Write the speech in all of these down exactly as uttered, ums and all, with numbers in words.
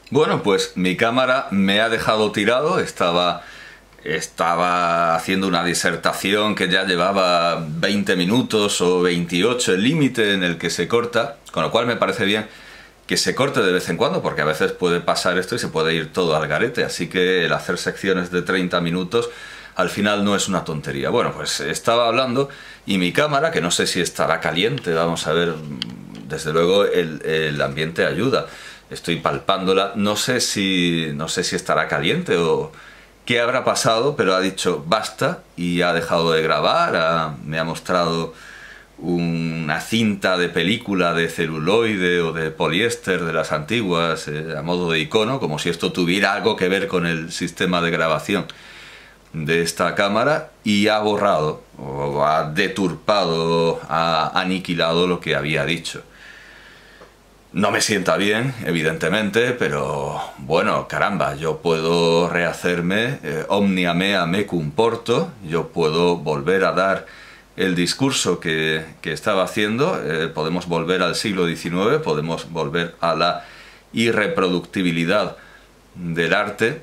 Bueno, pues mi cámara me ha dejado tirado, estaba, estaba haciendo una disertación que ya llevaba veinte minutos o veintiocho, el límite en el que se corta, con lo cual me parece bien que se corte de vez en cuando, porque a veces puede pasar esto y se puede ir todo al garete, así que el hacer secciones de treinta minutos al final no es una tontería. Bueno, pues estaba hablando y mi cámara, que no sé si estará caliente, vamos a ver, desde luego el, el ambiente ayuda. Estoy palpándola, no sé si no sé si estará caliente o qué habrá pasado, pero ha dicho basta y ha dejado de grabar, ha, me ha mostrado una cinta de película de celuloide o de poliéster de las antiguas, eh, a modo de icono, como si esto tuviera algo que ver con el sistema de grabación de esta cámara, y ha borrado, o ha deturpado, ha aniquilado lo que había dicho. No me sienta bien, evidentemente, pero bueno, caramba, yo puedo rehacerme, eh, omnia mea mecum porto, yo puedo volver a dar el discurso que, que estaba haciendo, eh, podemos volver al siglo diecinueve, podemos volver a la irreproductibilidad del arte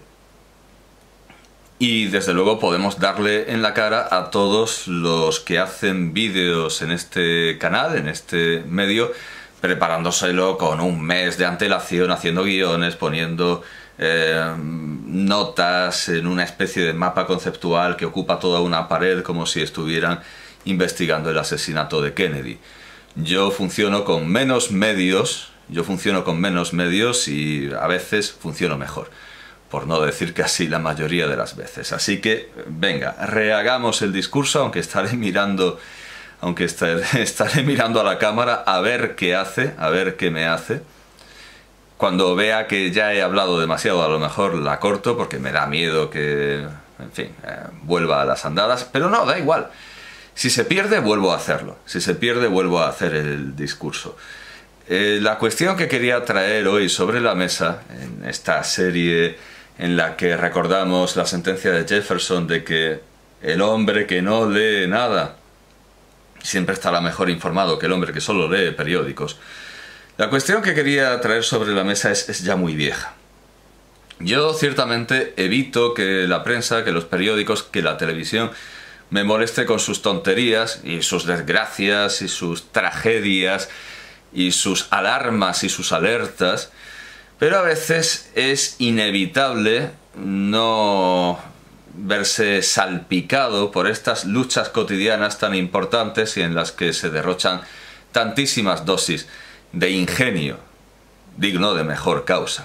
y desde luego podemos darle en la cara a todos los que hacen vídeos en este canal, en este medio, preparándoselo con un mes de antelación, haciendo guiones, poniendo eh, notas en una especie de mapa conceptual que ocupa toda una pared como si estuvieran investigando el asesinato de Kennedy. Yo funciono con menos medios, yo funciono con menos medios y a veces funciono mejor, por no decir que así la mayoría de las veces. Así que, venga, rehagamos el discurso, aunque estaré mirando... aunque estaré, estaré mirando a la cámara a ver qué hace, a ver qué me hace. Cuando vea que ya he hablado demasiado, a lo mejor la corto, porque me da miedo que, en fin, eh, vuelva a las andadas. Pero no, da igual. Si se pierde, vuelvo a hacerlo. Si se pierde, vuelvo a hacer el discurso. Eh, la cuestión que quería traer hoy sobre la mesa, en esta serie en la que recordamos la sentencia de Jefferson de que el hombre que no lee nada siempre estará mejor informado que el hombre que solo lee periódicos. La cuestión que quería traer sobre la mesa es, es ya muy vieja. Yo ciertamente evito que la prensa, que los periódicos, que la televisión me moleste con sus tonterías y sus desgracias y sus tragedias y sus alarmas y sus alertas, pero a veces es inevitable no verse salpicado por estas luchas cotidianas tan importantes y en las que se derrochan tantísimas dosis de ingenio digno de mejor causa.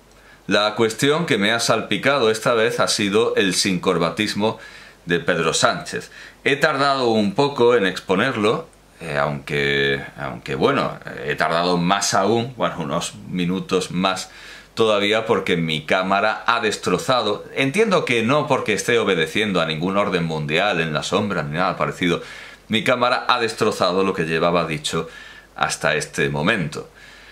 La cuestión que me ha salpicado esta vez ha sido el sincorbatismo de Pedro Sánchez. He tardado un poco en exponerlo, eh, aunque, aunque bueno, he tardado más aún, bueno, unos minutos más todavía, porque mi cámara ha destrozado. Entiendo que no porque esté obedeciendo a ningún orden mundial en la sombra ni nada parecido. Mi cámara ha destrozado lo que llevaba dicho hasta este momento.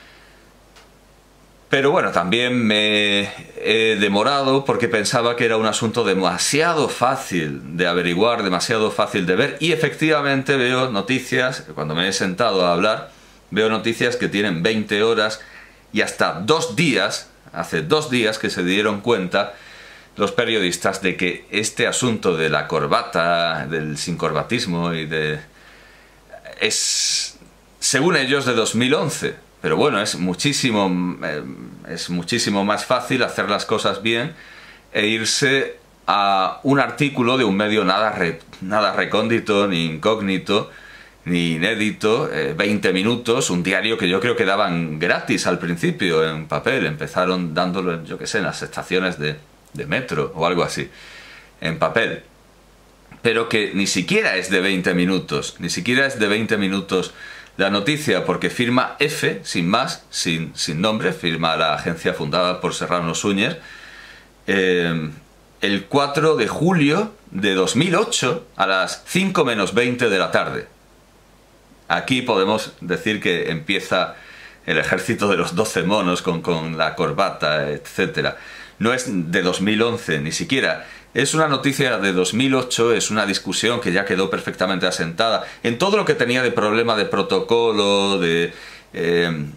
Pero bueno, también me he demorado porque pensaba que era un asunto demasiado fácil de averiguar, demasiado fácil de ver, y efectivamente veo noticias, cuando me he sentado a hablar, veo noticias que tienen veinte horas y hasta dos días. Hace dos días que se dieron cuenta los periodistas de que este asunto de la corbata, del sincorbatismo y de... es, según ellos, de dos mil once. Pero bueno, es muchísimo, eh, es muchísimo más fácil hacer las cosas bien e irse a un artículo de un medio nada, re, nada recóndito, ni incógnito, ni inédito, eh, veinte minutos, un diario que yo creo que daban gratis al principio en papel, empezaron dándolo, yo qué sé, en las estaciones de, de metro o algo así, en papel, pero que ni siquiera es de veinte minutos, ni siquiera es de veinte minutos la noticia, porque firma F, sin más, sin, sin nombre, firma la agencia fundada por Serrano Suñer, eh, el cuatro de julio de dos mil ocho a las cinco menos veinte de la tarde. Aquí podemos decir que empieza el ejército de los doce monos con, con la corbata, etcétera. No es de dos mil once, ni siquiera. Es una noticia de dos mil ocho, es una discusión que ya quedó perfectamente asentada en todo lo que tenía de problema de protocolo, de, eh,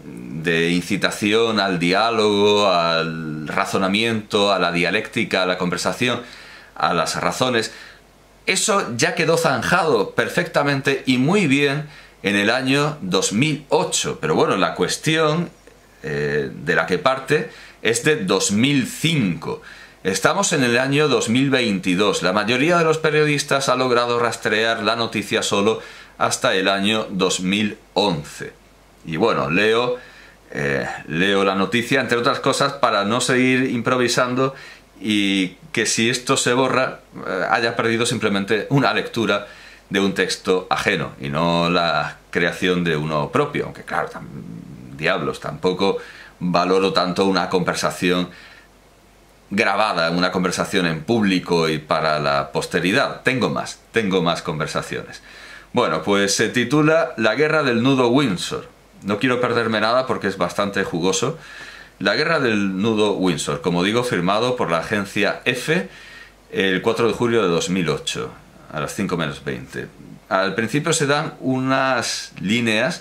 de incitación al diálogo, al razonamiento, a la dialéctica, a la conversación, a las razones. Eso ya quedó zanjado perfectamente y muy bien en el año dos mil ocho. Pero bueno, la cuestión eh, de la que parte es de dos mil cinco. Estamos en el año dos mil veintidós. La mayoría de los periodistas ha logrado rastrear la noticia solo hasta el año dos mil once. Y bueno, leo, eh, leo la noticia, entre otras cosas, para no seguir improvisando y que si esto se borra, eh, haya perdido simplemente una lectura de un texto ajeno y no la creación de uno propio. Aunque claro, tam diablos, tampoco valoro tanto una conversación grabada, una conversación en público y para la posteridad. Tengo más, tengo más conversaciones. Bueno, pues se titula La guerra del nudo Windsor. No quiero perderme nada porque es bastante jugoso. La guerra del nudo Windsor, como digo, firmado por la agencia EFE el cuatro de julio de dos mil ocho, a las cinco menos veinte. Al principio se dan unas líneas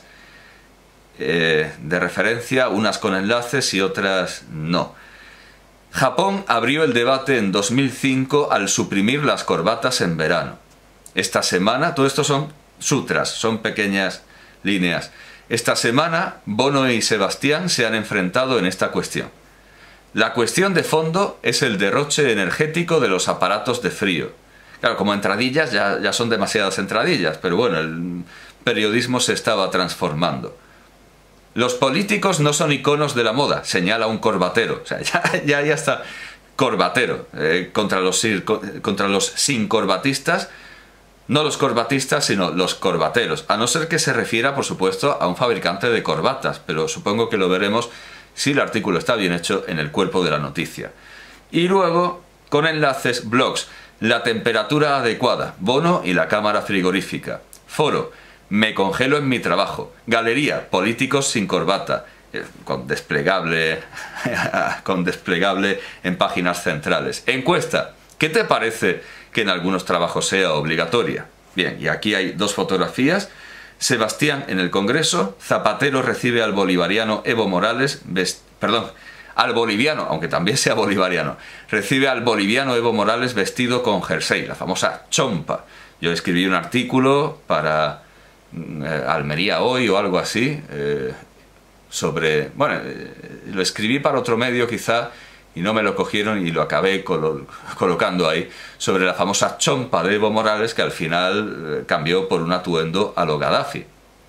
eh, de referencia, unas con enlaces y otras no. Japón abrió el debate en dos mil cinco al suprimir las corbatas en verano. Esta semana, todo esto son sutras, son pequeñas líneas. Esta semana, Bono y Sebastián se han enfrentado en esta cuestión. La cuestión de fondo es el derroche energético de los aparatos de frío. Claro, como entradillas ya, ya son demasiadas entradillas, pero bueno, el periodismo se estaba transformando. Los políticos no son iconos de la moda, señala un corbatero. O sea, ya, ya, ya está corbatero. Eh, contra, los, contra los sin corbatistas, no los corbatistas, sino los corbateros. A no ser que se refiera, por supuesto, a un fabricante de corbatas, pero supongo que lo veremos si el artículo está bien hecho en el cuerpo de la noticia. Y luego, con enlaces, blogs. La temperatura adecuada, Bono y la cámara frigorífica. Foro. Me congelo en mi trabajo. Galería, políticos sin corbata, eh, con desplegable, con desplegable en páginas centrales. Encuesta, ¿qué te parece que en algunos trabajos sea obligatoria? Bien, y aquí hay dos fotografías. Sebastián en el Congreso, Zapatero recibe al bolivariano Evo Morales, perdón, al boliviano, aunque también sea bolivariano, recibe al boliviano Evo Morales vestido con jersey, la famosa chompa. Yo escribí un artículo para Eh, Almería Hoy o algo así, eh, sobre, bueno, eh, lo escribí para otro medio quizá y no me lo cogieron y lo acabé colo colocando ahí, sobre la famosa chompa de Evo Morales que al final eh, cambió por un atuendo a lo Gaddafi.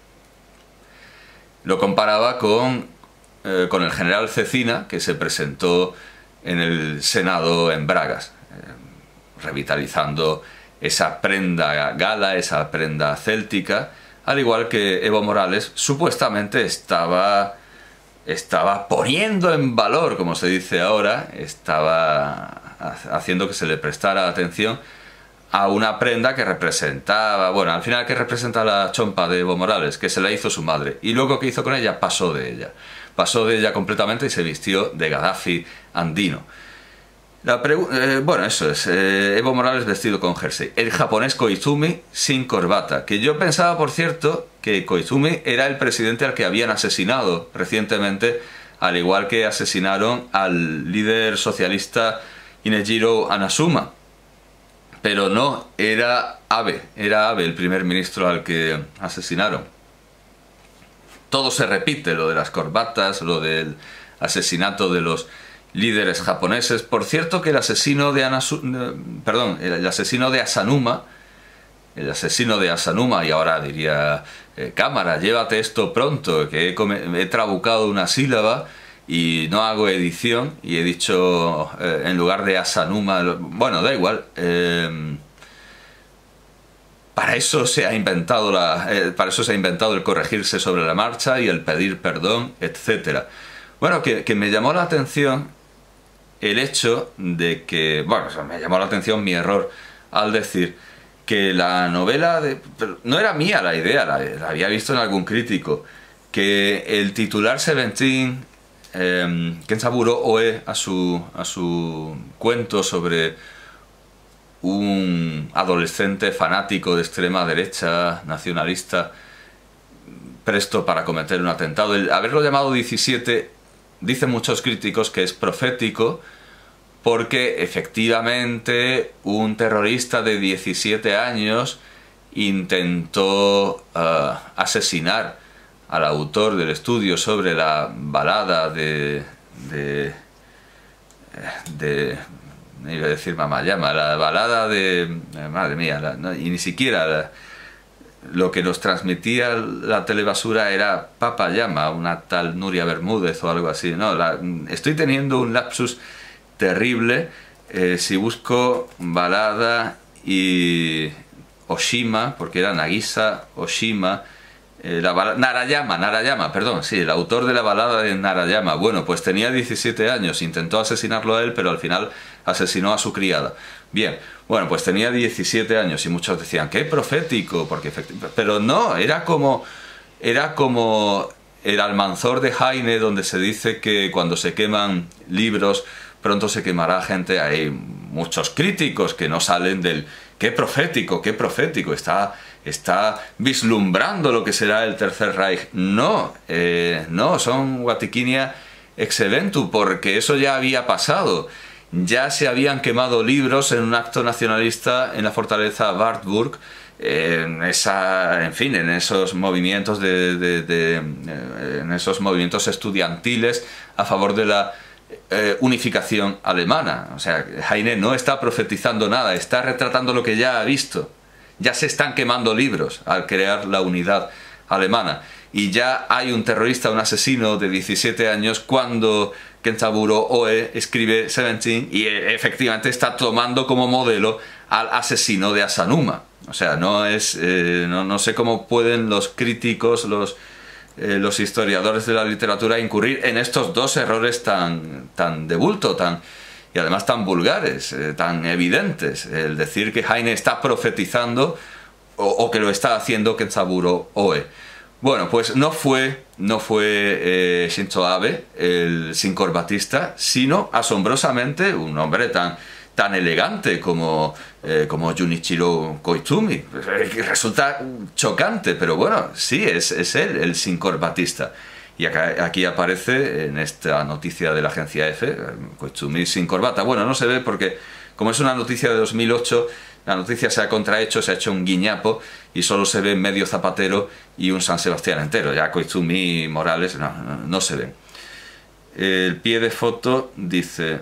Lo comparaba con, eh, con el general Cecina, que se presentó en el Senado en Bragas, eh, revitalizando esa prenda gala, esa prenda céltica, al igual que Evo Morales supuestamente estaba, estaba poniendo en valor, como se dice ahora, estaba haciendo que se le prestara atención a una prenda que representaba, bueno, al final que representa la chompa de Evo Morales, que se la hizo su madre, y luego que hizo con ella, pasó de ella. Pasó de ella completamente y se vistió de Gaddafi andino. La eh, bueno, eso es, eh, Evo Morales vestido con jersey. El japonés Koizumi sin corbata, que yo pensaba, por cierto, que Koizumi era el presidente al que habían asesinado recientemente, al igual que asesinaron al líder socialista Inejiro Anasuma. Pero no, era Abe, era Abe el primer ministro al que asesinaron. Todo se repite, lo de las corbatas, lo del asesinato de los líderes japoneses. Por cierto que el asesino de Anasu, perdón, el asesino de Asanuma, el asesino de Asanuma, y ahora diría, eh, cámara, llévate esto pronto, que he, he trabucado una sílaba y no hago edición, y he dicho, eh, en lugar de Asanuma, bueno, da igual, eh, para eso se ha inventado la, eh, para eso se ha inventado el corregirse sobre la marcha y el pedir perdón, etcétera. Bueno, que, que me llamó la atención el hecho de que, bueno, me llamó la atención mi error al decir que la novela, de, no era mía la idea, la, la había visto en algún crítico, que el titular Seventeen, eh, Kensaburo Oe, a su, a su cuento sobre un adolescente fanático de extrema derecha, nacionalista, presto para cometer un atentado. El haberlo llamado diecisiete, dicen muchos críticos que es profético, porque efectivamente un terrorista de diecisiete años intentó uh, asesinar al autor del estudio sobre la balada de... de, de no iba a decir Mamayama, la balada de... madre mía, la, no, y ni siquiera la, lo que nos transmitía la telebasura era Papayama, una tal Nuria Bermúdez o algo así. No, la, estoy teniendo un lapsus terrible. Eh, si busco balada y Oshima, porque era Nagisa Oshima, eh, la balada, Narayama, Narayama, perdón, sí, el autor de la balada de Narayama. Bueno, pues tenía diecisiete años, intentó asesinarlo a él, pero al final asesinó a su criada. Bien, bueno, pues tenía diecisiete años y muchos decían, qué profético, porque pero no, era como, era como el Almanzor de Heine, donde se dice que cuando se queman libros, pronto se quemará gente. Hay muchos críticos que no salen del qué profético, qué profético, está, está vislumbrando lo que será el Tercer Reich. No, eh, no, son Watikinia ex eventu, porque eso ya había pasado. Ya se habían quemado libros en un acto nacionalista en la fortaleza Wartburg, en esa, en fin, en esos movimientos de, de, de en esos movimientos estudiantiles a favor de la eh, unificación alemana. O sea, Heine no está profetizando nada, está retratando lo que ya ha visto. Ya se están quemando libros al crear la unidad alemana. Y ya hay un terrorista, un asesino de diecisiete años cuando Kenzaburo Oe escribe diecisiete y efectivamente está tomando como modelo al asesino de Asanuma. O sea, no es, eh, no, no sé cómo pueden los críticos, los, eh, los historiadores de la literatura incurrir en estos dos errores tan, tan de bulto, tan, y además tan vulgares, eh, tan evidentes. El decir que Heine está profetizando o, o que lo está haciendo Kenzaburo Oe. Bueno, pues no fue, no fue eh, Shinzo Abe, el sincorbatista, sino asombrosamente un hombre tan, tan elegante como, eh, como Junichiro Koizumi. Resulta chocante, pero bueno, sí, es, es él, el sincorbatista. Y acá, aquí aparece en esta noticia de la agencia F, Koizumi sin corbata. Bueno, no se ve porque, como es una noticia de dos mil ocho, la noticia se ha contrahecho, se ha hecho un guiñapo y solo se ve medio Zapatero y un San Sebastián entero. Ya Koizumi y Morales no, no, no se ven. El pie de foto dice: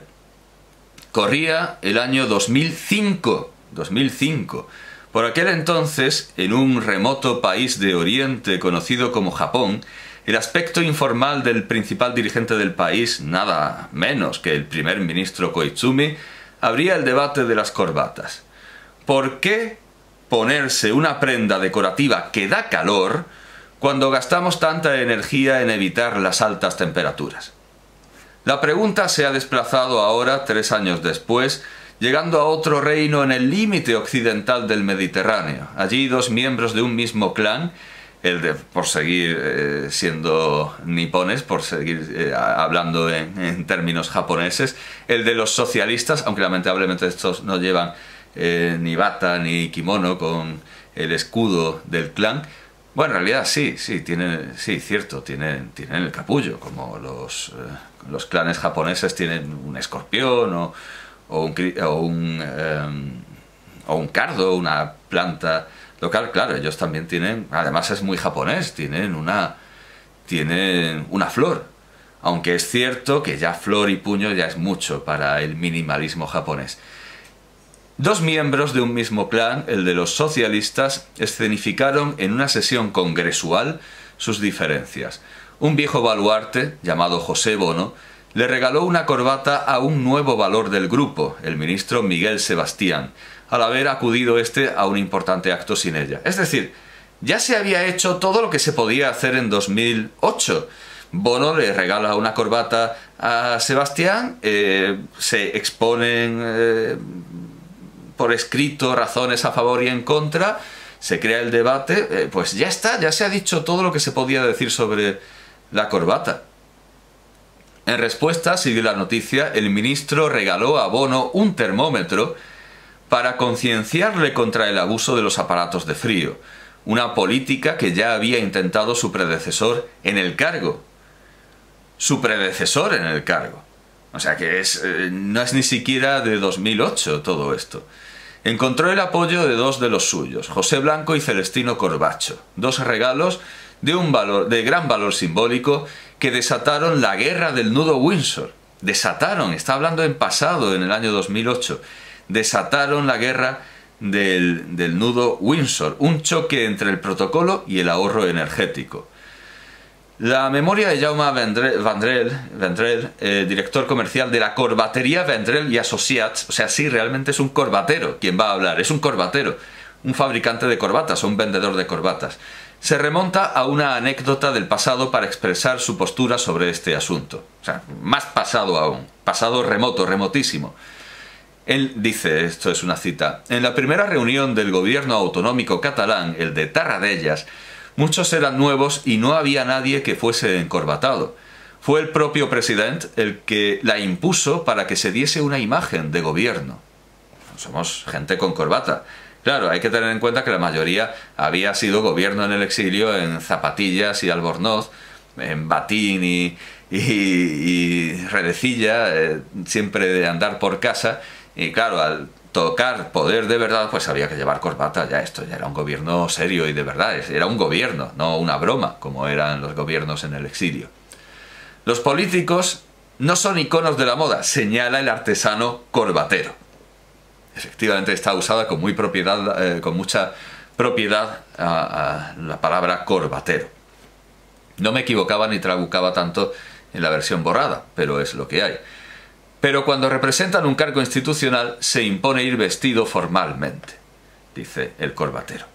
corría el año dos mil cinco. dos mil cinco. Por aquel entonces, en un remoto país de Oriente conocido como Japón, el aspecto informal del principal dirigente del país, nada menos que el primer ministro Koizumi, abría el debate de las corbatas. ¿Por qué ponerse una prenda decorativa que da calor cuando gastamos tanta energía en evitar las altas temperaturas? La pregunta se ha desplazado ahora, tres años después, llegando a otro reino en el límite occidental del Mediterráneo. Allí dos miembros de un mismo clan, el de, por seguir eh, siendo nipones, por seguir eh, hablando en, en términos japoneses, el de los socialistas, aunque lamentablemente estos no llevan Eh, ni bata ni kimono con el escudo del clan. Bueno, en realidad sí, sí, tienen, sí, cierto, tienen, tienen el capullo, como los, eh, los clanes japoneses tienen un escorpión o, o un, o un, eh, o un cardo, una planta local. Claro, ellos también tienen, además es muy japonés, tienen una, tienen una flor. Aunque es cierto que ya flor y puño ya es mucho para el minimalismo japonés. Dos miembros de un mismo clan, el de los socialistas, escenificaron en una sesión congresual sus diferencias. Un viejo baluarte, llamado José Bono, le regaló una corbata a un nuevo valor del grupo, el ministro Miguel Sebastián, al haber acudido este a un importante acto sin ella. Es decir, ya se había hecho todo lo que se podía hacer en dos mil ocho. Bono le regala una corbata a Sebastián, eh, se exponen Eh, por escrito razones a favor y en contra, se crea el debate, eh, pues ya está, ya se ha dicho todo lo que se podía decir sobre la corbata. En respuesta, sigue la noticia, el ministro regaló a Bono un termómetro para concienciarle contra el abuso de los aparatos de frío. una política que ya había intentado su predecesor en el cargo. Su predecesor en el cargo. O sea que es, eh, no es ni siquiera de dos mil ocho todo esto. Encontró el apoyo de dos de los suyos, José Blanco y Celestino Corbacho, dos regalos de, un valor, de gran valor simbólico que desataron la guerra del nudo Windsor. Desataron, está hablando en pasado, en el año dos mil ocho, desataron la guerra del, del nudo Windsor, un choque entre el protocolo y el ahorro energético. La memoria de Jaume Vendrell, Vendrell eh, director comercial de la corbatería Vendrell y Associats, o sea, sí, realmente es un corbatero quien va a hablar, es un corbatero, un fabricante de corbatas o un vendedor de corbatas. Se remonta a una anécdota del pasado para expresar su postura sobre este asunto. O sea, más pasado aún, pasado remoto, remotísimo. Él dice, esto es una cita, en la primera reunión del gobierno autonómico catalán, el de Tarradellas, muchos eran nuevos y no había nadie que fuese encorbatado. Fue el propio presidente el que la impuso para que se diese una imagen de gobierno. Somos gente con corbata. Claro, hay que tener en cuenta que la mayoría había sido gobierno en el exilio en zapatillas y albornoz, en batín y, y, y redecilla, eh, siempre de andar por casa. Y claro, al tocar poder de verdad, pues había que llevar corbata. Ya esto ya era un gobierno serio y de verdad, era un gobierno, no una broma, como eran los gobiernos en el exilio. Los políticos no son iconos de la moda, señala el artesano corbatero. Efectivamente está usada con, muy propiedad, eh, con mucha propiedad a, a la palabra corbatero. No me equivocaba ni trabucaba tanto en la versión borrada, pero es lo que hay. Pero cuando representan un cargo institucional se impone ir vestido formalmente, dice el corbatero.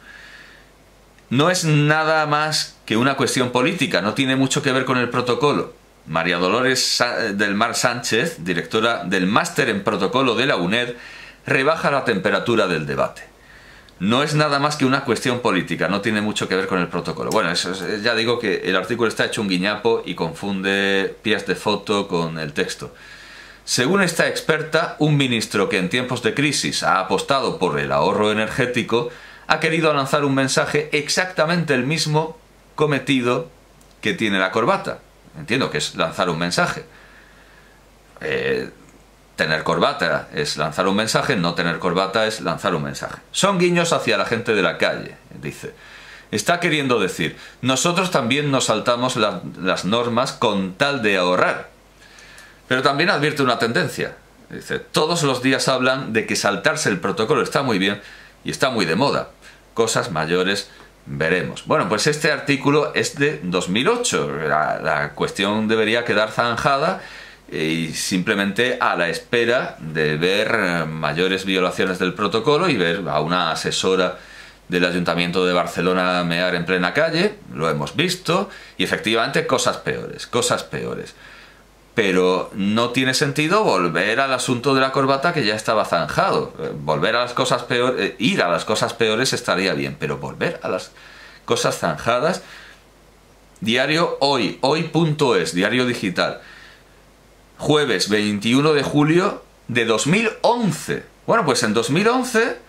No es nada más que una cuestión política, no tiene mucho que ver con el protocolo. María Dolores del Mar Sánchez, directora del Máster en Protocolo de la UNED, rebaja la temperatura del debate. No es nada más que una cuestión política, no tiene mucho que ver con el protocolo. Bueno, eso es, ya digo que el artículo está hecho un guiñapo y confunde pies de foto con el texto. Según esta experta, un ministro que en tiempos de crisis ha apostado por el ahorro energético ha querido lanzar un mensaje exactamente el mismo cometido que tiene la corbata. Entiendo que es lanzar un mensaje. Eh, tener corbata es lanzar un mensaje, no tener corbata es lanzar un mensaje. Son guiños hacia la gente de la calle, dice. Está queriendo decir, nosotros también nos saltamos la, las normas con tal de ahorrar. Pero también advierte una tendencia. Dice, todos los días hablan de que saltarse el protocolo está muy bien y está muy de moda. Cosas mayores veremos. Bueno, pues este artículo es de dos mil ocho. La, la cuestión debería quedar zanjada y simplemente a la espera de ver mayores violaciones del protocolo y ver a una asesora del Ayuntamiento de Barcelona mear en plena calle. Lo hemos visto. Y efectivamente cosas peores, cosas peores. Pero no tiene sentido volver al asunto de la corbata que ya estaba zanjado. Volver a las cosas peores, ir a las cosas peores estaría bien, pero volver a las cosas zanjadas. Diario Hoy, hoy punto es, diario digital. Jueves veintiuno de julio de dos mil once. Bueno, pues en dos mil once,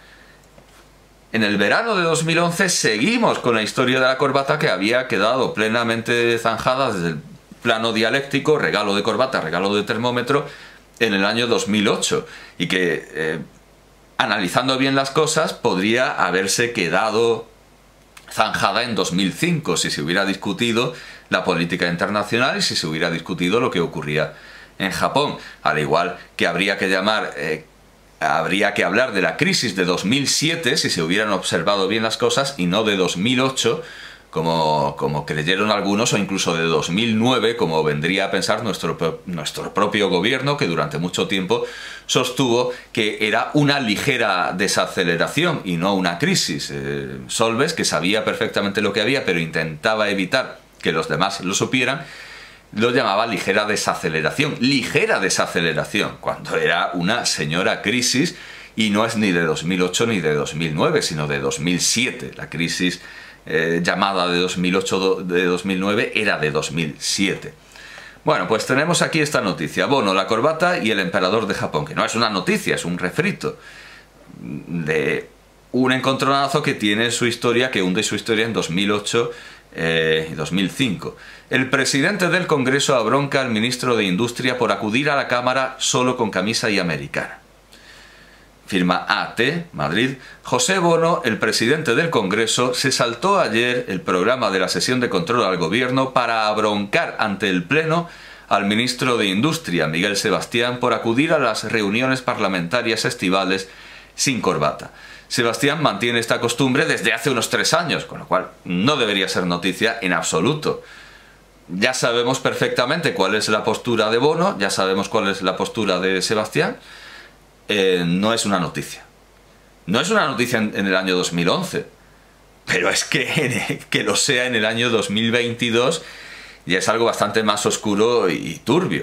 en el verano de dos mil once, seguimos con la historia de la corbata que había quedado plenamente zanjada desde el plano dialéctico, regalo de corbata, regalo de termómetro, en el año dos mil ocho. Y que, eh, analizando bien las cosas, podría haberse quedado zanjada en dos mil cinco, si se hubiera discutido la política internacional y si se hubiera discutido lo que ocurría en Japón. Al igual que habría que llamar... Eh, habría que hablar de la crisis de dos mil siete, si se hubieran observado bien las cosas, y no de dos mil ocho, Como, como creyeron algunos, o incluso de dos mil nueve, como vendría a pensar nuestro, nuestro propio gobierno, que durante mucho tiempo sostuvo que era una ligera desaceleración y no una crisis. Eh, Solbes, que sabía perfectamente lo que había, pero intentaba evitar que los demás lo supieran, lo llamaba ligera desaceleración. Ligera desaceleración, cuando era una señora crisis, y no es ni de dos mil ocho ni de dos mil nueve, sino de dos mil siete, la crisis Eh, llamada de dos mil ocho, de dos mil nueve, era de dos mil siete. Bueno, pues tenemos aquí esta noticia. Bono, la corbata y el emperador de Japón, que no es una noticia, es un refrito de un encontronazo que tiene su historia, que hunde su historia en dos mil ocho y dos mil cinco. El presidente del Congreso abronca al ministro de Industria por acudir a la Cámara solo con camisa y americana. Firma A T, Madrid. José Bono, el presidente del Congreso, se saltó ayer el programa de la sesión de control al gobierno para abroncar ante el Pleno al ministro de Industria, Miguel Sebastián, por acudir a las reuniones parlamentarias estivales sin corbata. Sebastián mantiene esta costumbre desde hace unos tres años, con lo cual no debería ser noticia en absoluto. Ya sabemos perfectamente cuál es la postura de Bono, ya sabemos cuál es la postura de Sebastián. Eh, no es una noticia. No es una noticia en, en el año dos mil once, pero es que, que lo sea en el año dos mil veintidós ya es algo bastante más oscuro y turbio.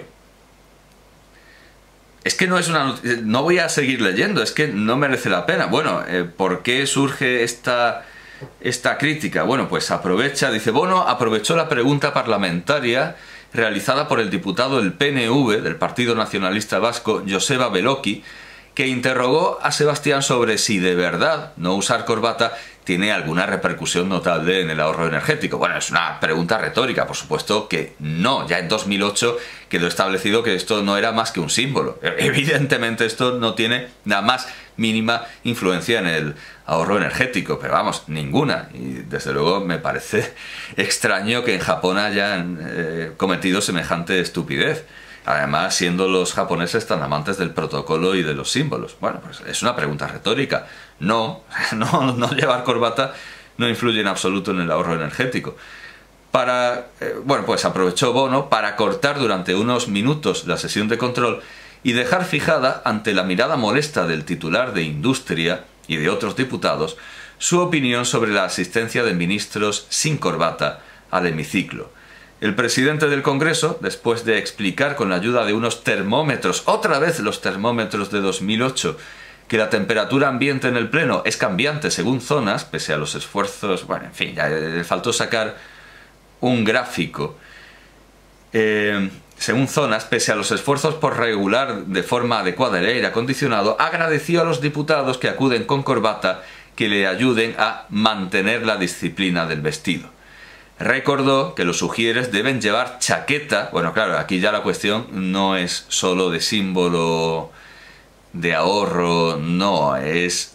Es que no es una noticia, no voy a seguir leyendo, es que no merece la pena. Bueno, eh, ¿por qué surge esta, esta crítica? Bueno, pues aprovecha, dice Bono, aprovechó la pregunta parlamentaria realizada por el diputado del P N V, del Partido Nacionalista Vasco, Joseba Beloki, que interrogó a Sebastián sobre si de verdad no usar corbata tiene alguna repercusión notable en el ahorro energético. Bueno, es una pregunta retórica, por supuesto que no. Ya en dos mil ocho quedó establecido que esto no era más que un símbolo. Evidentemente esto no tiene la más mínima influencia en el ahorro energético, pero vamos, ninguna. Y desde luego me parece extraño que en Japón hayan eh, cometido semejante estupidez. Además, siendo los japoneses tan amantes del protocolo y de los símbolos. Bueno, pues es una pregunta retórica. No, no, no llevar corbata no influye en absoluto en el ahorro energético. Para, eh, bueno, pues aprovechó Bono para cortar durante unos minutos la sesión de control y dejar fijada, ante la mirada molesta del titular de Industria y de otros diputados, su opinión sobre la asistencia de ministros sin corbata al hemiciclo. El presidente del Congreso, después de explicar con la ayuda de unos termómetros, otra vez los termómetros de dos mil ocho, que la temperatura ambiente en el Pleno es cambiante según zonas, pese a los esfuerzos, bueno, en fin, ya le faltó sacar un gráfico, eh, según zonas, pese a los esfuerzos por regular de forma adecuada el aire acondicionado, agradeció a los diputados que acuden con corbata que le ayuden a mantener la disciplina del vestido. Recordó que los ujieres deben llevar chaqueta. Bueno, claro, aquí ya la cuestión no es solo de símbolo de ahorro, no, es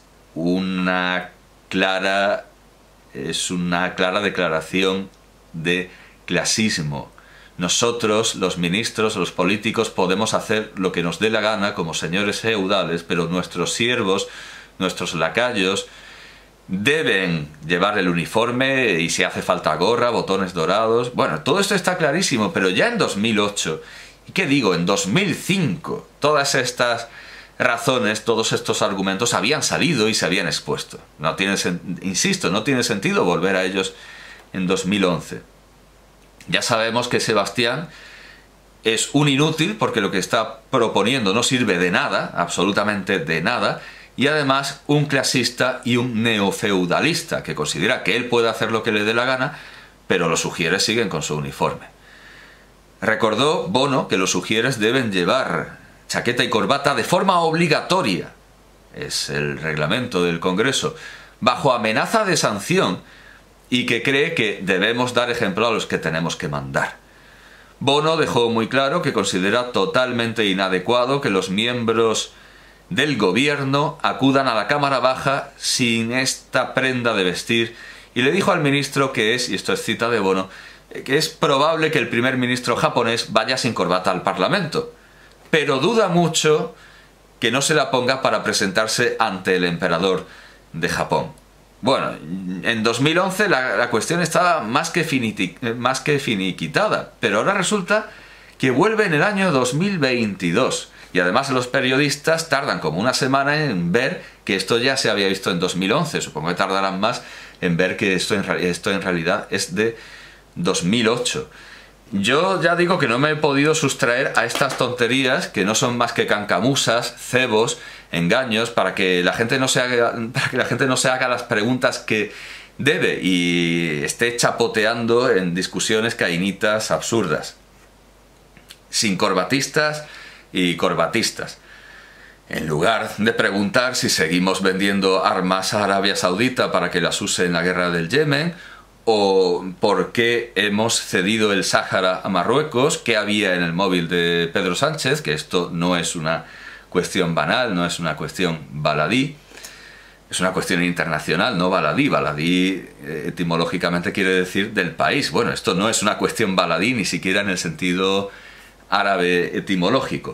una clara, es una clara declaración de clasismo. Nosotros, los ministros, los políticos, podemos hacer lo que nos dé la gana como señores feudales, pero nuestros siervos, nuestros lacayos, deben llevar el uniforme y si hace falta gorra, botones dorados. Bueno, todo esto está clarísimo, pero ya en dos mil ocho, ¿y qué digo? En dos mil cinco, todas estas razones, todos estos argumentos habían salido y se habían expuesto. No tiene, insisto, no tiene sentido volver a ellos en dos mil once. Ya sabemos que Sebastián es un inútil porque lo que está proponiendo no sirve de nada, absolutamente de nada, y además un clasista y un neofeudalista que considera que él puede hacer lo que le dé la gana, pero los ujieres siguen con su uniforme. Recordó Bono que los ujieres deben llevar chaqueta y corbata de forma obligatoria, es el reglamento del Congreso, bajo amenaza de sanción, y que cree que debemos dar ejemplo a los que tenemos que mandar. Bono dejó muy claro que considera totalmente inadecuado que los miembros del gobierno acudan a la Cámara Baja sin esta prenda de vestir, y le dijo al ministro que es, y esto es cita de Bono, que es probable que el primer ministro japonés vaya sin corbata al Parlamento, pero duda mucho que no se la ponga para presentarse ante el emperador de Japón. Bueno, en dos mil once la, la cuestión estaba más que, finiti, más que finiquitada, pero ahora resulta que vuelve en el año dos mil veintidós. Y además los periodistas tardan como una semana en ver que esto ya se había visto en dos mil once. Supongo que tardarán más en ver que esto en, esto en realidad es de dos mil ocho. Yo ya digo que no me he podido sustraer a estas tonterías que no son más que cancamusas, cebos, engaños, para que la gente no se haga, para que la gente no se haga las preguntas que debe y esté chapoteando en discusiones cainitas absurdas. Sin corbatistas y corbatistas. En lugar de preguntar si seguimos vendiendo armas a Arabia Saudita para que las use en la guerra del Yemen, o por qué hemos cedido el Sáhara a Marruecos, qué había en el móvil de Pedro Sánchez, que esto no es una cuestión banal, no es una cuestión baladí, es una cuestión internacional, no baladí. Baladí eh, etimológicamente quiere decir del país. Bueno, esto no es una cuestión baladí, ni siquiera en el sentido árabe etimológico.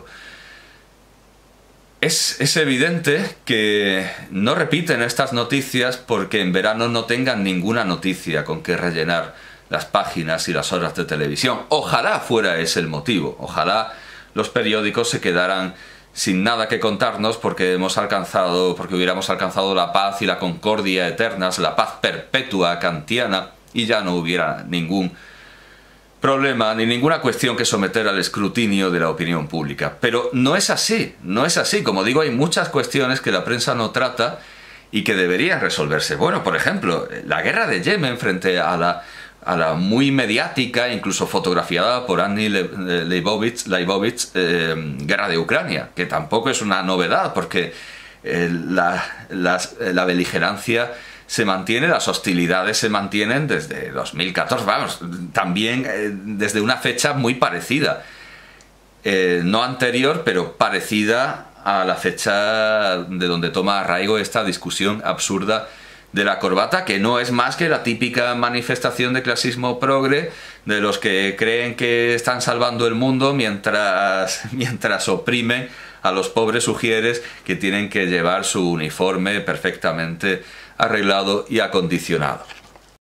Es, es evidente que no repiten estas noticias porque en verano no tengan ninguna noticia con que rellenar las páginas y las horas de televisión. Ojalá fuera ese el motivo. Ojalá los periódicos se quedaran sin nada que contarnos porque hemos alcanzado, porque hubiéramos alcanzado la paz y la concordia eternas, la paz perpetua kantiana, y ya no hubiera ningún problema ni ninguna cuestión que someter al escrutinio de la opinión pública. Pero no es así, no es así. Como digo, hay muchas cuestiones que la prensa no trata y que deberían resolverse. Bueno, por ejemplo, la guerra de Yemen frente a la, a la muy mediática, incluso fotografiada por Annie Leibovitz, Leibovitz eh, guerra de Ucrania, que tampoco es una novedad porque eh, la, las, la beligerancia se mantiene, las hostilidades se mantienen desde dos mil catorce, vamos, también eh, desde una fecha muy parecida, eh, no anterior, pero parecida a la fecha de donde toma arraigo esta discusión absurda de la corbata, que no es más que la típica manifestación de clasismo progre de los que creen que están salvando el mundo mientras, mientras oprimen a los pobres ujieres que tienen que llevar su uniforme perfectamente arreglado y acondicionado.